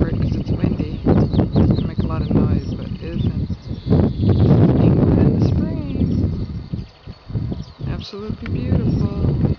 for it because it's windy. It's going to make a lot of noise, but it isn't. This is England in the spring. Absolutely beautiful.